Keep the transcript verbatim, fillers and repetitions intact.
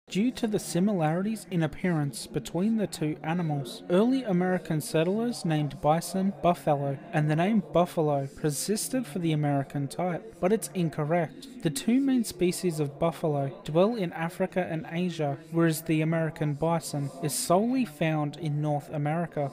due to the similarities in appearance between the two animals. Early American settlers named bison buffalo, and the name buffalo persisted for the American type, but it's incorrect. The two main species of buffalo dwell in Africa and Asia, whereas the American bison is solely found in North America.